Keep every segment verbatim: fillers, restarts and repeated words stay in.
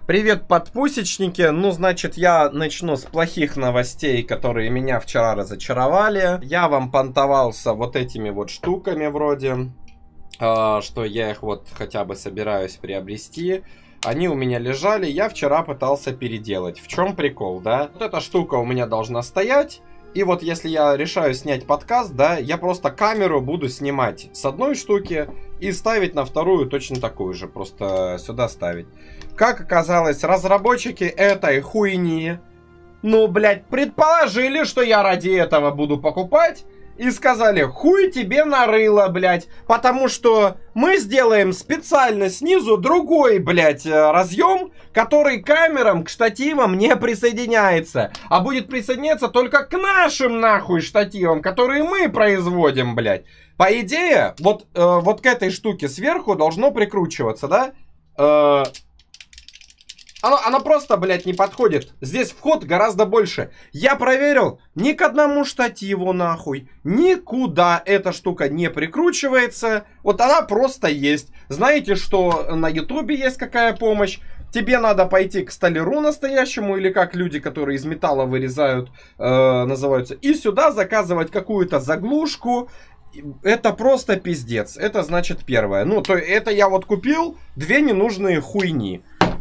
Привет, подпусечники. Ну, значит, я начну с плохих новостей, которые меня вчера разочаровали. Я вам понтовался вот этими вот штуками вроде, э, что я их вот хотя бы собираюсь приобрести. Они у меня лежали, я вчера пытался переделать. В чем прикол, да? Вот эта штука у меня должна стоять. И вот если я решаю снять подкаст, да, я просто камеру буду снимать с одной штуки и ставить на вторую точно такую же. Просто сюда ставить. Как оказалось, разработчики этой хуйни, ну, блядь, предположили, что я ради этого буду покупать. И сказали, хуй тебе нарыло, блядь. Потому что мы сделаем специально снизу другой, блядь, разъем, который к камерам, к штативам не присоединяется. А будет присоединяться только к нашим, нахуй, штативам, которые мы производим, блядь. По идее, вот, э, вот к этой штуке сверху должно прикручиваться, да? Э, Оно, оно просто, блядь, не подходит. Здесь вход гораздо больше. Я проверил, ни к одному штативу, нахуй, никуда эта штука не прикручивается. Вот она просто есть. Знаете, что на ютубе есть какая помощь? Тебе надо пойти к столяру настоящему, или как люди, которые из металла вырезают, э, называются, и сюда заказывать какую-то заглушку. Это просто пиздец. Это значит первое. Ну, то это я вот купил две ненужные хуйни,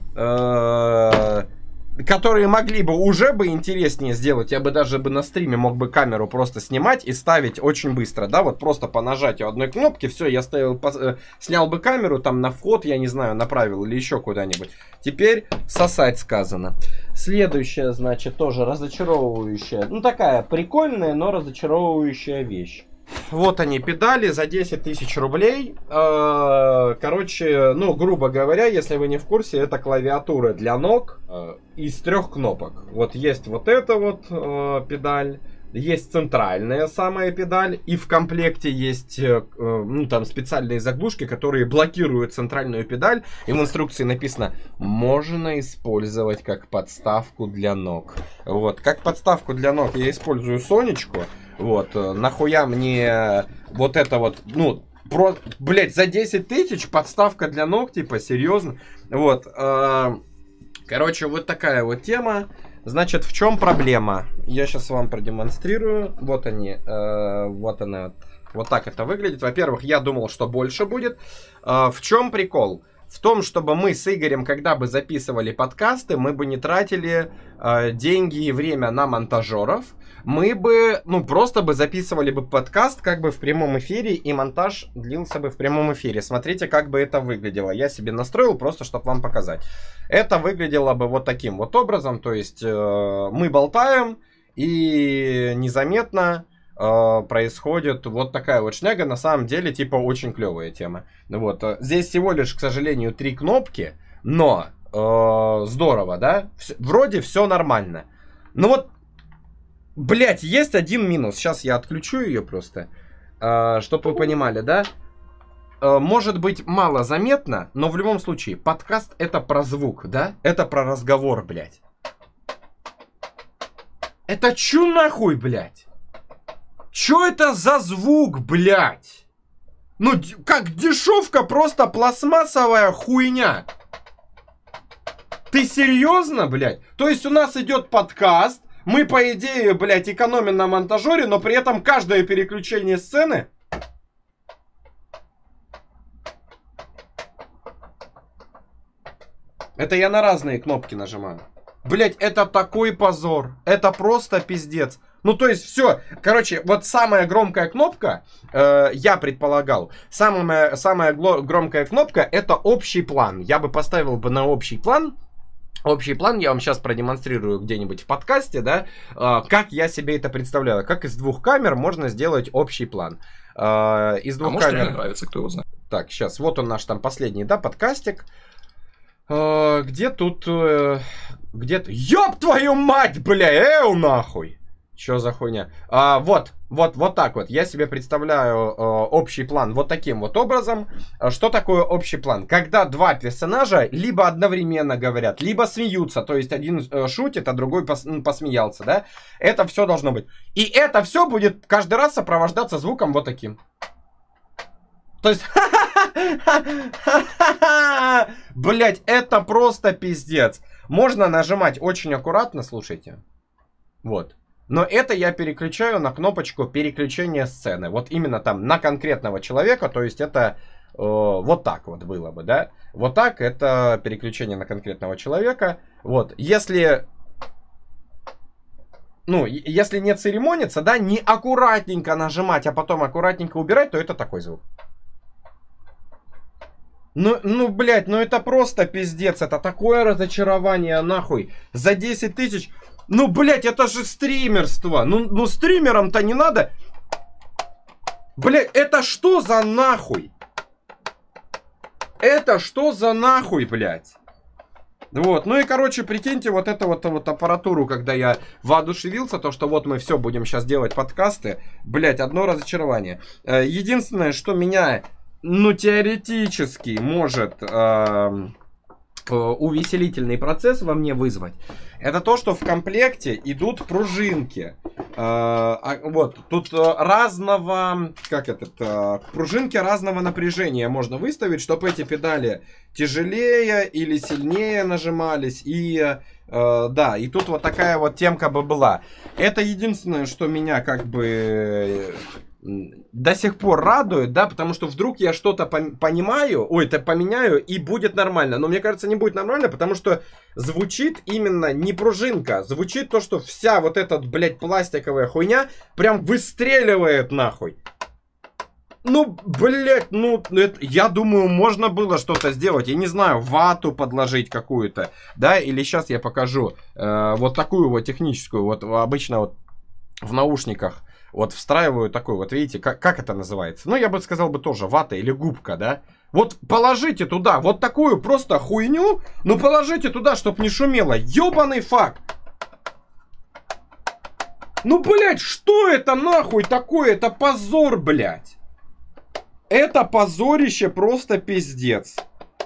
которые могли бы уже бы интереснее сделать. Я бы даже бы на стриме мог бы камеру просто снимать и ставить очень быстро, да, вот просто по нажатию одной кнопки, все, я ставил, э, снял бы камеру там на вход, я не знаю, направил или еще куда-нибудь. Теперь сосать сказано. Следующая, значит, тоже разочаровывающая, ну такая прикольная, но разочаровывающая вещь. Вот они, педали за десять тысяч рублей. Короче, ну, грубо говоря, если вы не в курсе, это клавиатура для ног из трех кнопок. Вот есть вот эта вот педаль, есть центральная самая педаль, и в комплекте есть, ну, там специальные заглушки, которые блокируют центральную педаль. И в инструкции написано, можно использовать как подставку для ног. Вот, как подставку для ног я использую Сонечку. Вот, нахуя мне вот это вот, ну, про, блять, за десять тысяч подставка для ног, типа, серьезно? Вот, э, короче, вот такая вот тема. Значит, в чем проблема? Я сейчас вам продемонстрирую. Вот они, э, вот она, вот так это выглядит. Во-первых, я думал, что больше будет. Э, в чем прикол? В том, чтобы мы с Игорем, когда бы записывали подкасты, мы бы не тратили э, деньги и время на монтажеров. Мы бы, ну, просто бы записывали бы подкаст как бы в прямом эфире, и монтаж длился бы в прямом эфире. Смотрите, как бы это выглядело. Я себе настроил просто, чтобы вам показать. Это выглядело бы вот таким вот образом. То есть э, мы болтаем, и незаметно э, происходит вот такая вот шняга. На самом деле, типа, очень клевая тема. Вот. Здесь всего лишь, к сожалению, три кнопки, но э, здорово, да? Вс- вроде все нормально. Но вот, блять, есть один минус. Сейчас я отключу ее просто, э, чтобы вы понимали, да? Э, может быть мало заметно, но в любом случае, подкаст это про звук, да? Это про разговор, блять. Это чё нахуй, блять? Чё это за звук, блять? Ну, как дешевка, просто пластмассовая хуйня. Ты серьезно, блять? То есть у нас идет подкаст, мы, по идее, блядь, экономим на монтажере, но при этом каждое переключение сцены... Это я на разные кнопки нажимаю. Блядь, это такой позор. Это просто пиздец. Ну, то есть, все. Короче, вот самая громкая кнопка, э, я предполагал, самая, самая громкая кнопка — это общий план. Я бы поставил бы на общий план. Общий план я вам сейчас продемонстрирую где-нибудь в подкасте, да, э, как я себе это представляю. Как из двух камер можно сделать общий план. Э, из двух а может, камер... мне нравится, кто его знает. Так, сейчас, вот он наш там последний, да, подкастик. Э, где тут... Э, где-то... Ёб твою мать, бля, эу нахуй! Чё за хуйня? А, вот, вот, вот так вот. Я себе представляю э, общий план вот таким вот образом. Что такое общий план? Когда два персонажа либо одновременно говорят, либо смеются. То есть один э, шутит, а другой пос, ну, посмеялся, да? Это все должно быть. И это все будет каждый раз сопровождаться звуком вот таким. То есть, блять, это просто пиздец. Можно нажимать очень аккуратно, слушайте. Вот. Но это я переключаю на кнопочку переключения сцены. Вот именно там на конкретного человека. То есть это э, вот так вот было бы, да? Вот так это переключение на конкретного человека. Вот. Если... Ну, если не церемониться, да, не аккуратненько нажимать, а потом аккуратненько убирать, то это такой звук. Ну, ну, блядь, ну это просто пиздец. Это такое разочарование, нахуй. За десять тысяч... Ну, блядь, это же стримерство. Ну, ну стримерам-то не надо... Блядь, это что за нахуй? Это что за нахуй, блядь? Вот, ну и, короче, прикиньте вот эту вот, вот аппаратуру, когда я воодушевился, то, что вот мы все будем сейчас делать подкасты. Блять, одно разочарование. Единственное, что меня, ну, теоретически может э, увеселительный процесс во мне вызвать, это то, что в комплекте идут пружинки. Э, вот, тут разного, как это, пружинки разного напряжения можно выставить, чтобы эти педали тяжелее или сильнее нажимались. И э, да, и тут вот такая вот темка бы была. Это единственное, что меня как бы до сих пор радует, да, потому что вдруг я что-то понимаю, ой, это поменяю, и будет нормально. Но мне кажется, не будет нормально, потому что звучит именно не пружинка, звучит то, что вся вот эта, блядь, пластиковая хуйня прям выстреливает нахуй. Ну, блядь, ну, это, я думаю, можно было что-то сделать. Я не знаю, вату подложить какую-то, да, или сейчас я покажу э, вот такую вот техническую, вот обычно вот в наушниках вот встраиваю такой, вот видите, как, как это называется? Ну, я бы сказал бы тоже вата или губка, да. Вот положите туда вот такую просто хуйню, ну, положите туда, чтоб не шумело. Ёбаный факт. Ну, блядь, что это нахуй такое? Это позор, блядь. Это позорище просто пиздец.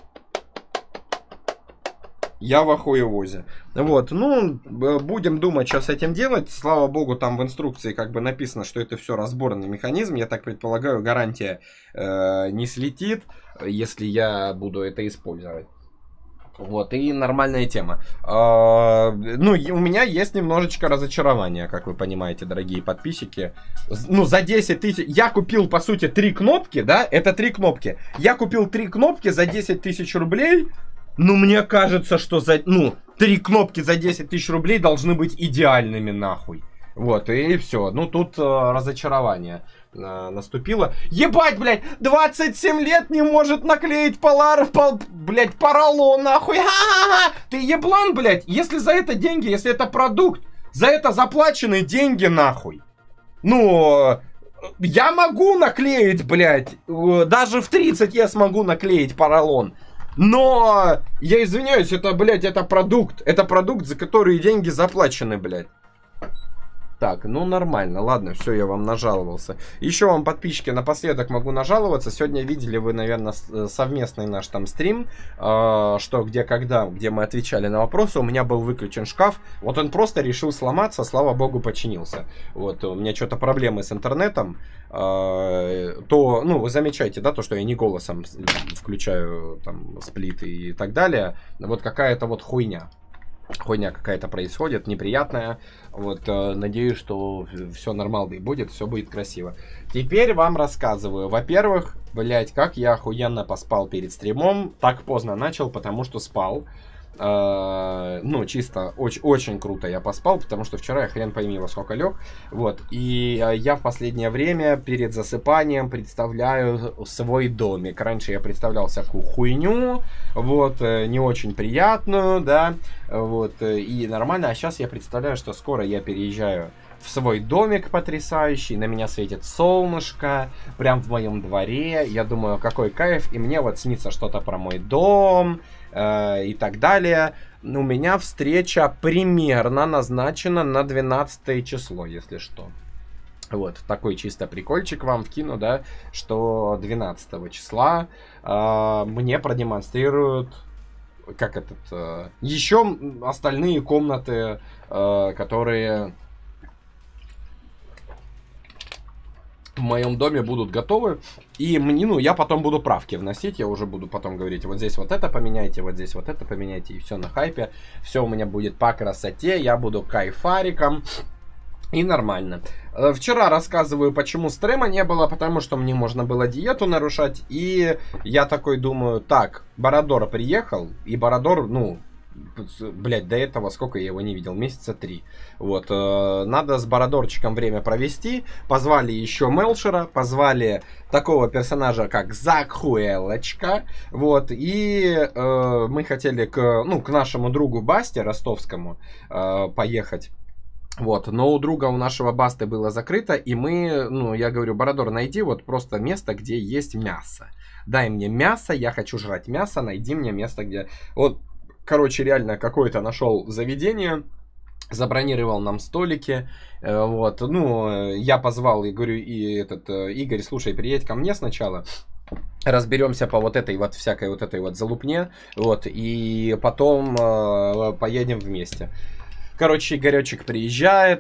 Я в охуевозе. Вот, ну, будем думать, что с этим делать. Слава богу, там в инструкции как бы написано, что это все разборный механизм. Я так предполагаю, гарантия э, не слетит, если я буду это использовать. Вот, и нормальная тема. А, ну, у меня есть немножечко разочарования, как вы понимаете, дорогие подписчики. Ну, за десять тысяч... Я купил, по сути, три кнопки, да? Это три кнопки. Я купил три кнопки за десять тысяч рублей. Ну, мне кажется, что за... Ну, три кнопки за десять тысяч рублей должны быть идеальными, нахуй. Вот, и все. Ну, тут э, разочарование э, наступило. Ебать, блядь, двадцать семь лет не может наклеить полар... Пол, блядь, поролон, нахуй. Ха-ха-ха! Ты еблан, блядь. Если за это деньги, если это продукт, за это заплачены деньги, нахуй. Ну, я могу наклеить, блядь. Даже в тридцать я смогу наклеить поролон. Но, я извиняюсь, это, блядь, это продукт. Это продукт, за который деньги заплачены, блядь. Так, ну нормально, ладно, все, я вам нажаловался. Еще вам, подписчики, напоследок могу нажаловаться. Сегодня видели вы, наверное, совместный наш там стрим, э, что, где, когда, где мы отвечали на вопросы. У меня был выключен шкаф, вот он просто решил сломаться, слава богу, починился. Вот, у меня что-то проблемы с интернетом, э, то, ну, вы замечаете, да, то, что я не голосом включаю там сплиты и так далее. Вот какая-то вот хуйня. Хуйня какая-то происходит, неприятная. Вот, э, надеюсь, что все нормально и будет, все будет красиво. Теперь вам рассказываю. Во-первых, блять, как я охуенно поспал перед стримом. Так поздно начал, потому что спал. Э, ну, чисто очень, очень круто я поспал, потому что вчера я хрен пойми во сколько лег. Вот, и э, я в последнее время перед засыпанием представляю свой домик. Раньше я представлял всякую хуйню, вот, э, не очень приятную, да, вот, э, и нормально. А сейчас я представляю, что скоро я переезжаю в свой домик потрясающий, на меня светит солнышко, прям в моем дворе. Я думаю, какой кайф, и мне вот снится что-то про мой дом, и так далее. У меня встреча примерно назначена на двенадцатое число, если что. Вот, такой чисто прикольчик вам вкину, да, что двенадцатого числа э, мне продемонстрируют, как этот, э, еще остальные комнаты, э, которые... в моем доме будут готовы. И мне, ну, я потом буду правки вносить, я уже буду потом говорить, вот здесь вот это поменяйте, вот здесь вот это поменяйте, и все на хайпе. Все у меня будет по красоте, я буду кайфариком. И нормально. Вчера рассказываю, почему стрима не было, потому что мне можно было диету нарушать. И я такой думаю, так, Борадор приехал, и Борадор, ну, блять, до этого сколько я его не видел, месяца три. Вот, э, надо с Борадорчиком время провести. Позвали еще Мелшера, позвали такого персонажа, как Закхуэлочка. Вот, и э, мы хотели к, ну, к нашему другу Басте ростовскому э, поехать. Вот, но у друга, у нашего Басты было закрыто, и мы, ну, я говорю, Борадор, найди вот просто место, где есть мясо. Дай мне мясо, я хочу жрать мясо, найди мне место, где... Вот, короче, реально какое-то нашел заведение, забронировал нам столики, вот, ну, я позвал и говорю, и этот, Игорь, слушай, приедь ко мне сначала, разберемся по вот этой вот всякой вот этой вот залупне, вот, и потом э, поедем вместе. Короче, Игоречек приезжает,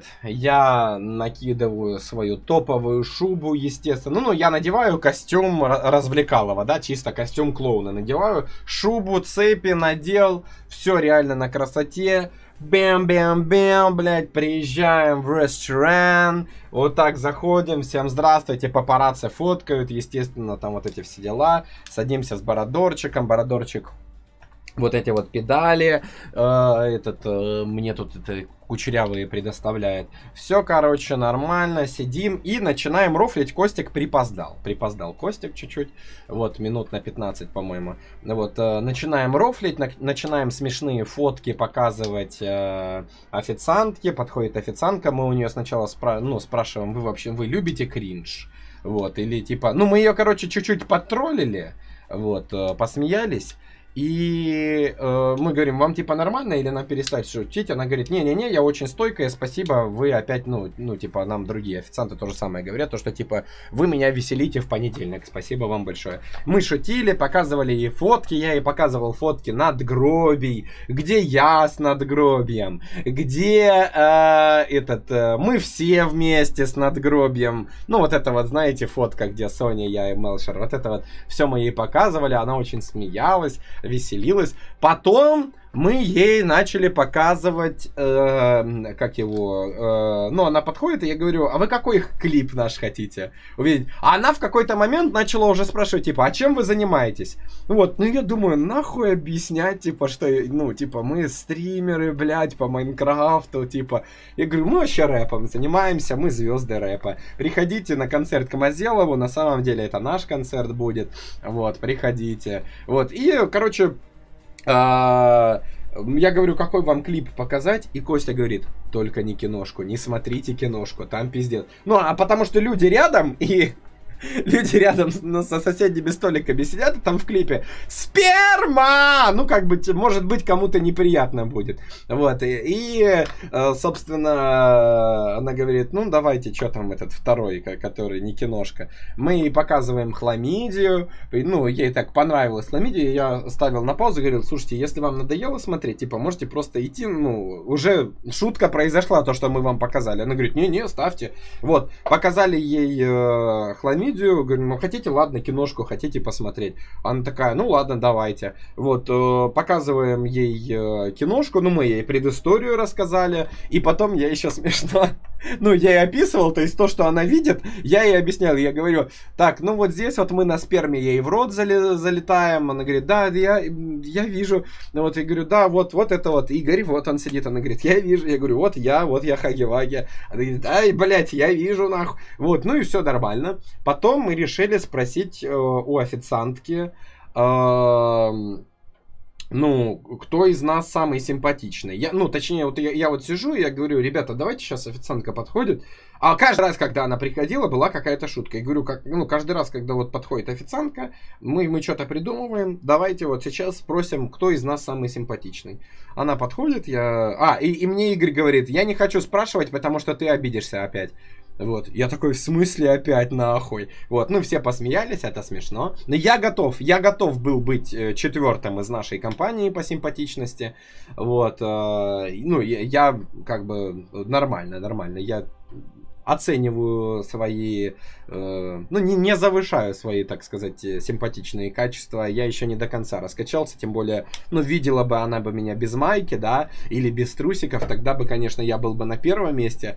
я накидываю свою топовую шубу, естественно. Ну, ну, я надеваю костюм развлекалого, да, чисто костюм клоуна надеваю. Шубу, цепи надел, все реально на красоте. Бэм-бэм-бэм, блядь, приезжаем в ресторан. Вот так заходим, всем здравствуйте, папарацци фоткают, естественно, там вот эти все дела. Садимся с Борадорчиком, Борадорчик... Вот эти вот педали, э, этот, э, мне тут это кучерявые предоставляет. Все, короче, нормально, сидим и начинаем рофлить. Костик припоздал. Припоздал Костик чуть-чуть. Вот, минут на пятнадцать, по-моему. Вот, э, начинаем рофлить, на, начинаем смешные фотки показывать э, официантке. Подходит официантка, мы у нее сначала спра ну, спрашиваем, вы вообще, вы любите кринж? Вот, или типа, ну, мы ее, короче, чуть-чуть подтроллили, вот, э, посмеялись. И э, мы говорим, вам типа нормально или нам перестать шутить? Она говорит, не-не-не, я очень стойкая, спасибо, вы опять, ну, ну, типа, нам другие официанты то же самое говорят, то, что, типа, вы меня веселите в понедельник, спасибо вам большое. Мы шутили, показывали ей фотки, я ей показывал фотки надгробий, где я с надгробием, где э, этот, э, мы все вместе с надгробием, ну, вот это вот, знаете, фотка, где Соня, я и Мелшер, вот это вот, все мы ей показывали, она очень смеялась, веселилась. Потом мы ей начали показывать, э, как его, э, ну, она подходит, и я говорю, а вы какой клип наш хотите увидеть? А она в какой-то момент начала уже спрашивать, типа, а чем вы занимаетесь? Вот, ну, я думаю, нахуй объяснять, типа, что, ну, типа, мы стримеры, блядь, по Майнкрафту, типа. Я говорю, мы вообще рэпом занимаемся, мы звезды рэпа. Приходите на концерт к Мазелову, на самом деле это наш концерт будет, вот, приходите. Вот, и, короче... А, я говорю, какой вам клип показать? И Костя говорит, только не киношку, не смотрите киношку, там пиздец. Ну, а потому что люди рядом, и люди рядом ну, со соседними столиками сидят, и там в клипе сперма! Ну, как бы, может быть, кому-то неприятно будет. Вот, и, и, собственно, она говорит, ну, давайте, что там этот второй, который не киношка. Мы ей показываем хламидию, ну, ей так понравилась хламидия, я ставил на паузу и говорил, слушайте, если вам надоело смотреть, типа, можете просто идти, ну, уже шутка произошла, то, что мы вам показали. Она говорит, не-не, ставьте. Вот, показали ей э, хламидию, говорю, ну хотите, ладно, киношку, хотите посмотреть. Она такая, ну ладно, давайте. Вот, э, показываем ей э, киношку, ну мы ей предысторию рассказали, и потом я еще смешно, ну я ей описывал, то есть то, что она видит, я ей объяснял, я говорю, так, ну вот здесь вот мы на сперме ей в рот зали, залетаем, она говорит, да, я, я вижу, ну вот я говорю, да, вот, вот это вот Игорь, вот он сидит, она говорит, я вижу, я говорю, вот я, вот я Хаги-Ваги, она говорит, ай, блядь, я вижу, нахуй, вот, ну и все нормально. Потом мы решили спросить э, у официантки, э, ну, кто из нас самый симпатичный. Я, ну, точнее, вот я, я вот сижу, и я говорю, ребята, давайте сейчас официантка подходит. А каждый раз, когда она приходила, была какая-то шутка. Я говорю, как, ну, каждый раз, когда вот подходит официантка, мы, мы что-то придумываем, давайте вот сейчас спросим, кто из нас самый симпатичный. Она подходит, я... А, и, и мне Игорь говорит, я не хочу спрашивать, потому что ты обидишься опять. Вот, я такой, в смысле опять нахуй? Вот, ну все посмеялись, это смешно. Но я готов, я готов был быть четвертым из нашей компании по симпатичности. Вот, э, ну я, я как бы нормально, нормально, я... оцениваю свои, э, ну, не, не завышаю свои, так сказать, симпатичные качества. Я еще не до конца раскачался, тем более, ну, видела бы она бы меня без майки, да, или без трусиков, тогда бы, конечно, я был бы на первом месте,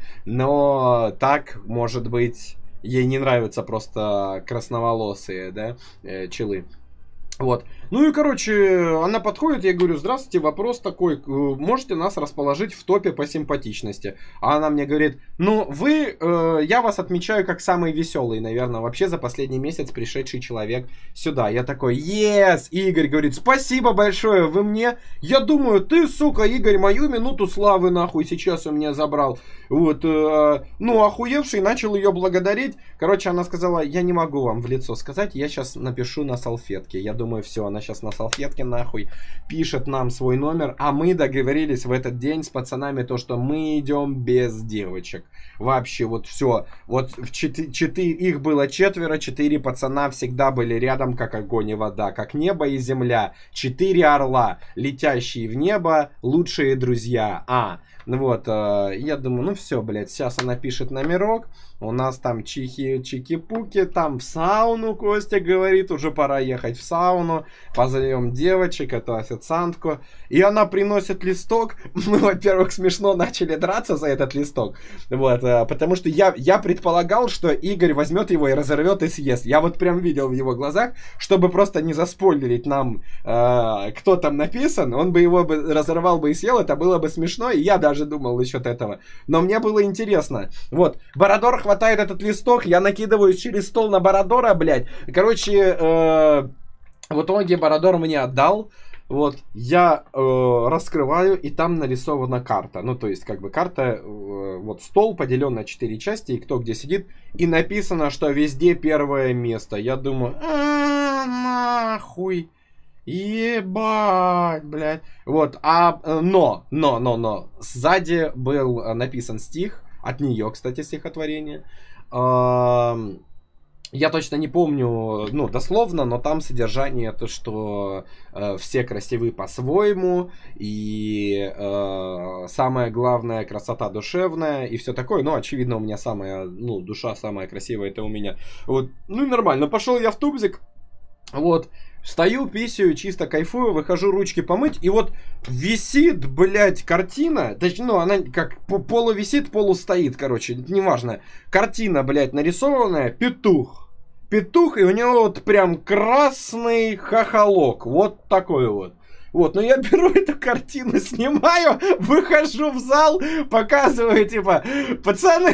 но так, может быть, ей не нравятся просто красноволосые, да, э, челы. Вот. Ну и, короче, она подходит, я говорю, здравствуйте, вопрос такой, можете нас расположить в топе по симпатичности? А она мне говорит, ну, вы, э, я вас отмечаю как самый веселый, наверное, вообще за последний месяц пришедший человек сюда. Я такой, yes! Игорь говорит, спасибо большое, вы мне, я думаю, ты, сука, Игорь, мою минуту славы нахуй сейчас у меня забрал. Вот, э, ну, охуевший, начал ее благодарить. Короче, она сказала, я не могу вам в лицо сказать, я сейчас напишу на салфетке. Я думаю, все, она сейчас на салфетке нахуй пишет нам свой номер, а мы договорились в этот день с пацанами то, что мы идем без девочек. Вообще вот все, вот в четыре, четыре, их было четверо, четыре пацана всегда были рядом, как огонь и вода, как небо и земля. Четыре орла, летящие в небо, лучшие друзья. А, ну вот, э, я думаю, ну все, блядь, сейчас она пишет номерок. У нас там чихи, чики-пуки, там в сауну, Костя говорит, уже пора ехать в сауну. Позовем девочек, эту официантку. И она приносит листок. Мы, во-первых, смешно начали драться за этот листок. Вот, потому что я, я предполагал, что Игорь возьмет его и разорвет и съест. Я вот прям видел в его глазах, чтобы просто не заспойлерить нам, э, кто там написан, он бы его бы разорвал бы и съел, это было бы смешно, и я даже думал насчет этого. Но мне было интересно. Вот, Борадор хватает этот листок, я накидываюсь через стол на Борадора, блядь. Короче, э, в итоге Борадор мне отдал. Вот, я э, раскрываю, и там нарисована карта. Ну, то есть, как бы карта, э, вот стол поделен на четыре части, и кто где сидит. И написано, что везде первое место. Я думаю, а, нахуй. Ебать, блядь. Вот, а, но, но, но, но. Сзади был написан стих. От нее, кстати, стихотворение. Я точно не помню, ну, дословно, но там содержание то, что э, все красивы по-своему, и э, самое главное, красота душевная, и все такое. Ну, очевидно, у меня самая, ну, душа самая красивая, это у меня. Вот, ну и нормально, пошел я в тубзик, вот. Стою, писаю, чисто кайфую, выхожу ручки помыть, и вот висит, блядь, картина, точнее, ну, она как полувисит, полустоит, короче, неважно. Картина, блядь, нарисованная, петух. Петух, и у него вот прям красный хохолок, вот такой вот. Вот, но я беру эту картину, снимаю, выхожу в зал, показываю, типа, пацаны,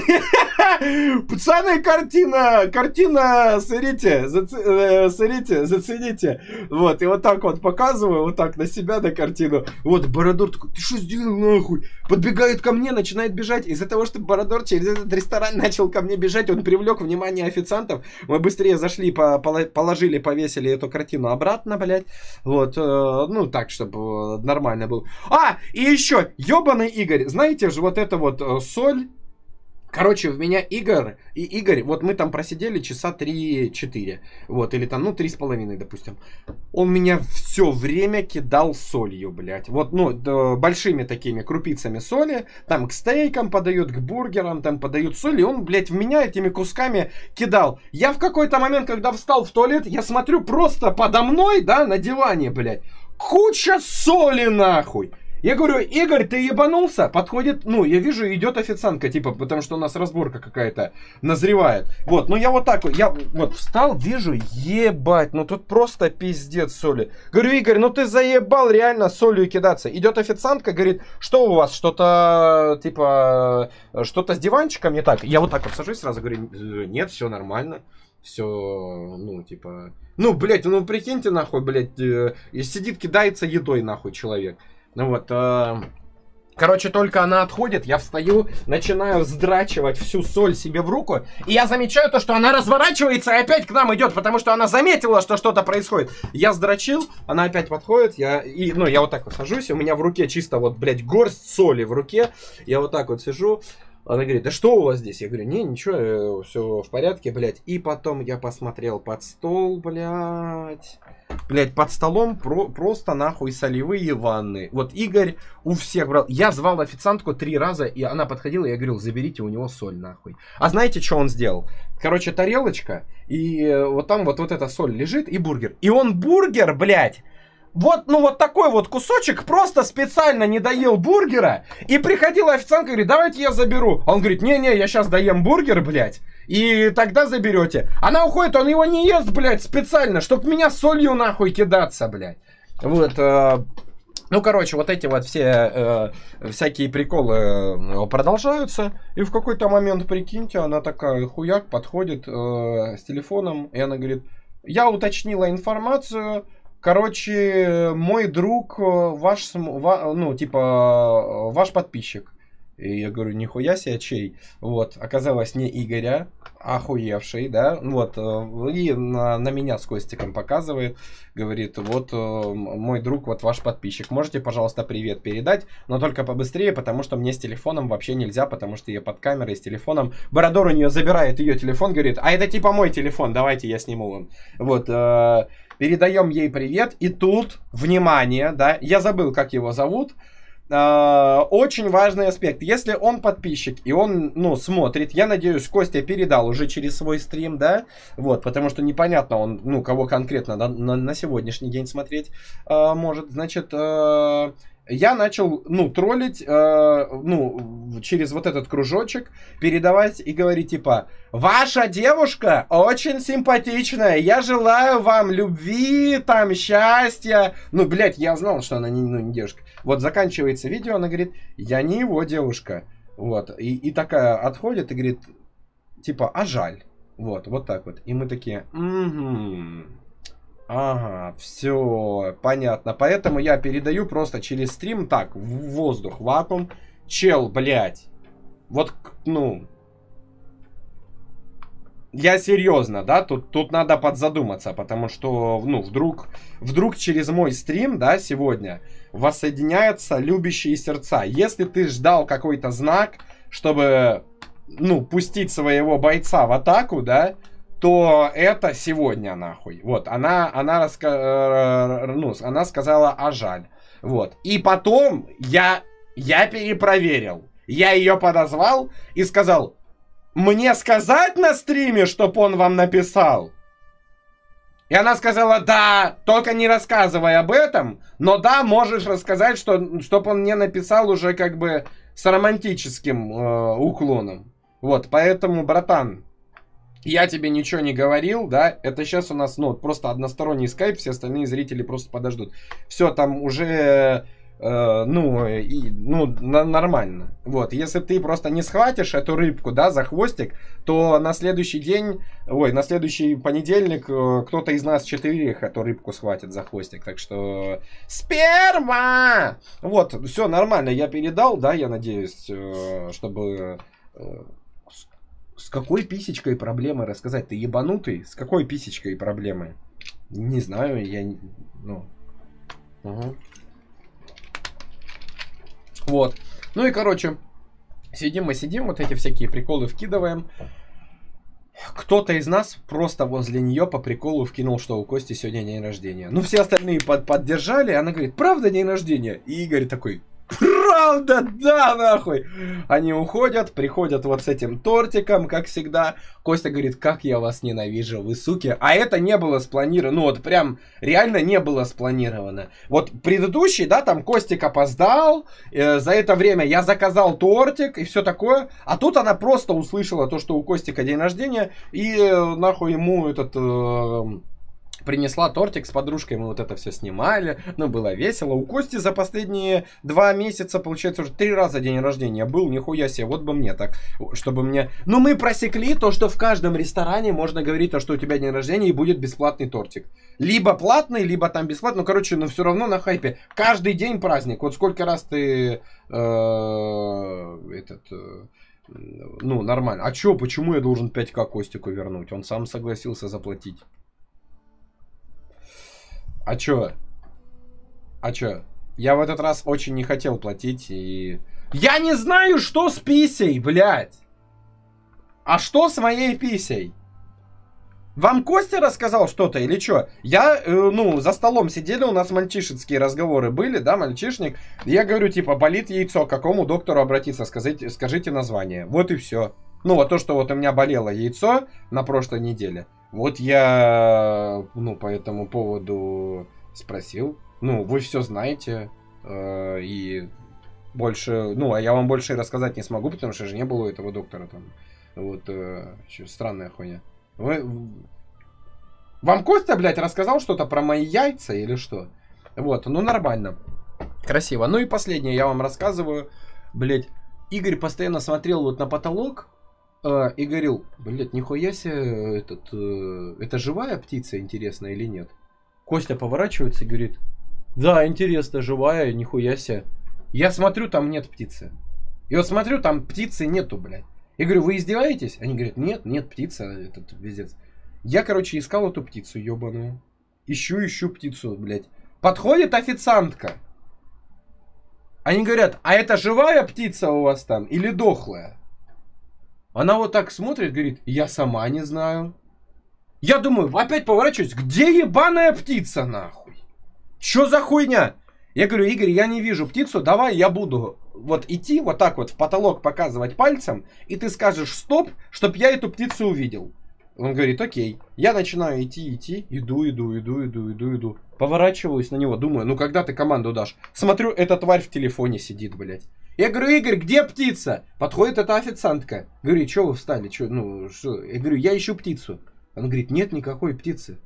пацаны, картина, картина, смотрите, зац... э, смотрите, зацените. Вот, и вот так вот показываю, вот так на себя, на картину. Вот, Борадор такой, ты что сделал, нахуй? Подбегает ко мне, начинает бежать. Из-за того, что Борадор через этот ресторан начал ко мне бежать, он привлек внимание официантов. Мы быстрее зашли, по положили, повесили эту картину обратно, блядь. Вот, э, ну, так, чтобы нормально было. А, и еще, ебаный Игорь, знаете же, вот это вот э, соль. Короче, в меня Игорь, и Игорь, вот мы там просидели часа три-четыре, вот, или там, ну, три с половиной, допустим. Он меня все время кидал солью, блядь. Вот, ну, да, большими такими крупицами соли, там к стейкам подают, к бургерам, там подают соль, и он, блядь, в меня этими кусками кидал. Я в какой-то момент, когда встал в туалет, я смотрю просто подо мной, да, на диване, блядь, куча соли, нахуй. Я говорю, Игорь, ты ебанулся? Подходит, ну, я вижу, идет официантка, типа, потому что у нас разборка какая-то назревает. Вот, ну я вот так вот, я вот встал, вижу, ебать, ну тут просто пиздец соли. Говорю, Игорь, ну ты заебал реально солью кидаться. Идет официантка, говорит, что у вас, что-то, типа, что-то с диванчиком не так? Я вот так вот сажусь сразу, говорю, нет, все нормально. Все, ну, типа, ну, блядь, ну прикиньте, нахуй, блядь, э, сидит, кидается едой, нахуй, человек. Ну вот, э, короче, только она отходит, я встаю, начинаю сдрачивать всю соль себе в руку, и я замечаю то, что она разворачивается и опять к нам идет, потому что она заметила, что что-то происходит. Я сдрочил, она опять подходит, я, и, ну, я вот так вот сажусь, у меня в руке чисто вот, блядь, горсть соли в руке, я вот так вот сижу. Она говорит, да что у вас здесь? Я говорю, не, ничего, все в порядке, блядь. И потом я посмотрел под стол, блядь. блядь, под столом про просто нахуй солевые ванны. Вот Игорь у всех брал. Я звал официантку три раза, и она подходила, и я говорил, заберите у него соль нахуй. А знаете, что он сделал? Короче, тарелочка, и вот там вот, вот эта соль лежит, и бургер. И он бургер, блядь, вот, ну вот такой вот кусочек просто специально не доел бургера. И приходила официантка и говорит, давайте я заберу. А он говорит, не-не, я сейчас доем бургер, блядь. И тогда заберете. Она уходит, он его не ест, блядь, специально, чтоб меня солью нахуй кидаться, блядь. Вот, э, ну, короче, вот эти вот все э, всякие приколы э, продолжаются. И в какой-то момент, прикиньте, она такая хуяк подходит э, с телефоном. И она говорит, я уточнила информацию. Короче, мой друг, ваш, ну, типа, ваш подписчик. И я говорю, нихуя себе, чей? Вот, оказалось, не Игоря, охуевший, да, вот, и на, на меня с Костиком показывает, говорит, вот, мой друг, вот ваш подписчик, можете, пожалуйста, привет передать, но только побыстрее, потому что мне с телефоном вообще нельзя, потому что я под камерой с телефоном, Бородор у нее забирает ее телефон, говорит, а это типа мой телефон, давайте я сниму он, вот, э, передаем ей привет, и тут, внимание, да, я забыл, как его зовут. Uh, очень важный аспект. Если он подписчик и он, ну, смотрит, я надеюсь, Костя передал уже через свой стрим, да, вот, потому что непонятно, он, ну, кого конкретно на, на, на сегодняшний день смотреть uh, может, значит, uh, я начал, ну, троллить, uh, ну, через вот этот кружочек, передавать и говорить, типа, ваша девушка очень симпатичная, я желаю вам любви, там, счастья, ну, блядь, я знал, что она не, ну, не девушка. Вот заканчивается видео, она говорит, я не его девушка. Вот. И, и такая отходит и говорит, типа, а жаль. Вот, вот так вот. И мы такие, угу. Ага, все, понятно. Поэтому я передаю просто через стрим, так, в воздух, вакуум. Чел, блядь. Вот, ну... Я серьезно, да, тут, тут надо подзадуматься, потому что, ну, вдруг, вдруг через мой стрим, да, сегодня воссоединяются любящие сердца. Если ты ждал какой-то знак, чтобы, ну, пустить своего бойца в атаку, да, то это сегодня, нахуй. Вот, она, она, раска... ну, она сказала, а жаль. Вот, и потом я, я перепроверил. Я ее подозвал и сказал... Мне сказать на стриме, чтоб он вам написал? И она сказала, да, только не рассказывай об этом, но да, можешь рассказать, что, чтоб он мне написал уже как бы с романтическим э, уклоном. Вот, поэтому, братан, я тебе ничего не говорил, да, это сейчас у нас, ну, просто односторонний скайп, все остальные зрители просто подождут. Все, там уже... Uh, ну, и, ну, на, нормально. Вот, если ты просто не схватишь эту рыбку, да, за хвостик, то на следующий день, ой, на следующий понедельник uh, кто-то из нас четверых эту рыбку схватит за хвостик. Так что сперма! Вот, все нормально, я передал, да, я надеюсь, uh, чтобы... Uh, с какой писечкой проблемы рассказать? Ты ебанутый? С какой писечкой проблемы? Не знаю, я... Ну... Угу. Вот. Ну и, короче, сидим мы сидим, вот эти всякие приколы вкидываем. Кто-то из нас просто возле нее по приколу вкинул, что у Кости сегодня день рождения. Ну, все остальные под поддержали, она говорит, правда день рождения? И Игорь такой, правда, да, нахуй. Они уходят, приходят вот с этим тортиком, как всегда. Костя говорит, как я вас ненавижу, вы суки. А это не было спланировано, ну вот прям реально не было спланировано. Вот предыдущий, да, там Костик опоздал, э, за это время я заказал тортик и все такое. А тут она просто услышала то, что у Костика день рождения, и э, нахуй ему этот... Э, принесла тортик с подружкой, мы вот это все снимали, ну, было весело. У Кости за последние два месяца, получается, уже три раза день рождения был, нихуя себе, вот бы мне так, чтобы мне... Ну, мы просекли то, что в каждом ресторане можно говорить, то, что у тебя день рождения и будет бесплатный тортик. Либо платный, либо там бесплатный, ну, короче, ну, все равно на хайпе. Каждый день праздник, вот сколько раз ты... Э, этот... Э, ну, нормально. А чё, почему я должен пять ка Костику вернуть? Он сам согласился заплатить. А чё? А чё? Я в этот раз очень не хотел платить и... Я не знаю, что с писей, блядь! А что с моей писей? Вам Костя рассказал что-то или что? Я, э, ну, за столом сидели, у нас мальчишеские разговоры были, да, мальчишник. Я говорю, типа, болит яйцо, к какому доктору обратиться, скажите, скажите название. Вот и все. Ну, вот то, что вот у меня болело яйцо на прошлой неделе, вот я, ну, по этому поводу спросил. Ну, вы все знаете, э, и больше, ну, а я вам больше и рассказать не смогу, потому что же не было у этого доктора там. Вот, э, странная хуйня. Вы... Вам Костя, блядь, рассказал что-то про мои яйца или что? Вот, ну нормально. Красиво. Ну и последнее я вам рассказываю. Блядь, Игорь постоянно смотрел вот на потолок э, и говорил, блядь, нихуя себе, этот, э, это живая птица, интересно или нет? Костя поворачивается и говорит, да, интересно, живая, нихуя себе. Я смотрю, там нет птицы. И вот смотрю, там птицы нету, блядь. Я говорю, вы издеваетесь? Они говорят, нет, нет, птица, этот везец. Я, короче, искал эту птицу ебаную. Ищу, ищу птицу, блядь. Подходит официантка. Они говорят, а это живая птица у вас там или дохлая? Она вот так смотрит, говорит, я сама не знаю. Я думаю, опять поворачиваюсь, где ебаная птица, нахуй? Чё за хуйня? Я говорю, Игорь, я не вижу птицу, давай я буду вот идти вот так вот в потолок показывать пальцем, и ты скажешь стоп, чтоб я эту птицу увидел. Он говорит, окей. Я начинаю идти, идти, иду, иду, иду, иду, иду, иду. Поворачиваюсь на него, думаю, ну когда ты команду дашь? Смотрю, эта тварь в телефоне сидит, блядь. Я говорю, Игорь, где птица? Подходит эта официантка. Говорю, что вы встали? Чё, ну, что? Я говорю, я ищу птицу. Он говорит, нет никакой птицы.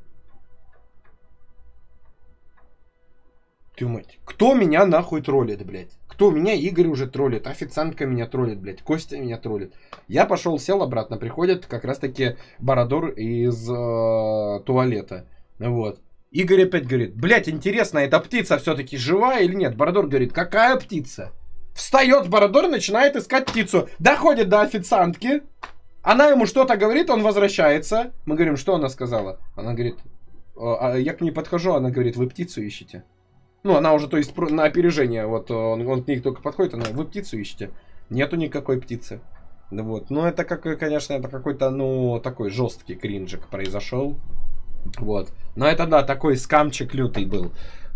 Ты мать, кто меня нахуй троллит, блядь? Кто меня? Игорь уже троллит, официантка меня троллит, блядь, Костя меня троллит. Я пошел, сел обратно, приходит как раз таки Бородор из э, туалета. Вот. Игорь опять говорит, блядь, интересно, эта птица все-таки живая или нет? Бородор говорит, какая птица? Встает Бородор, начинает искать птицу. Доходит до официантки. Она ему что-то говорит, он возвращается. Мы говорим, что она сказала? Она говорит, а я к ней подхожу, она говорит, вы птицу ищете? Ну, она уже, то есть, на опережение, вот, он, он к ней только подходит, она, вы птицу ищете? Нету никакой птицы. Вот, ну, это, как, конечно, это какой-то, ну, такой жесткий кринжик произошел. Вот, но это, да, такой скамчик лютый был.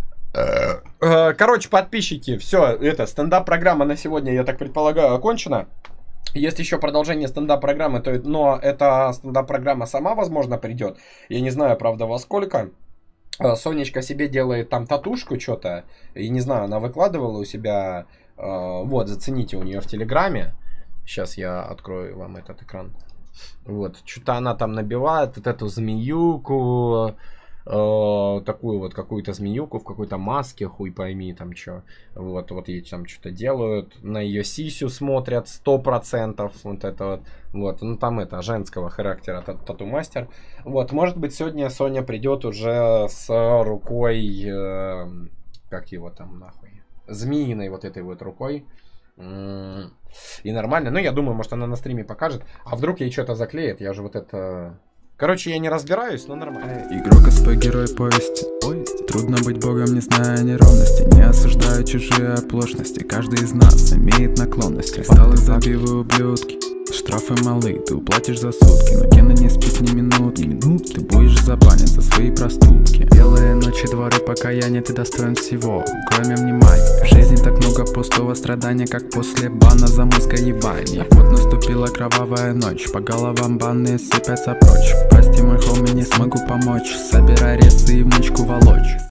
Короче, подписчики, все, это, стендап-программа на сегодня, я так предполагаю, окончена. Есть еще продолжение стендап-программы, то, но эта стендап-программа сама, возможно, придет. Я не знаю, правда, во сколько. Сонечка себе делает там татушку что-то. И не знаю, она выкладывала у себя. Э, вот, зацените у нее в Телеграме. Сейчас я открою вам этот экран. Вот, что-то она там набивает вот эту змеюку. Э, такую вот какую-то змеюку в какой-то маске, хуй пойми там что. Вот, вот ей там что-то делают. На ее сисю смотрят сто процентов. Вот это вот. Вот, ну там это, женского характера тату-мастер. Вот, может быть, сегодня Соня придет уже с рукой, э, как его там нахуй, змеиной вот этой вот рукой. И нормально, ну я думаю, может она на стриме покажет. А вдруг ей что-то заклеит, я же вот это... Короче, я не разбираюсь, но нормально. Игрок, СП, герой повести. повести. Трудно быть богом, не зная неровности. Не осуждаю чужие оплошности. Каждый из нас имеет наклонности. Кристаллы забивы ублюдки. Штрафы малы, ты уплатишь за сутки. Но Кена не спит ни минутки. ни минутки. Ты будешь забанен за свои проступки. Белые ночи, дворы покаяния, ты достоин всего, кроме внимания. В жизни так много пустого страдания, как после бана за мозгоебание. Вот наступила кровавая ночь, по головам банные сыпятся прочь. Прости, мой хоми, не смогу помочь. Собирай ресы и внучку волочь.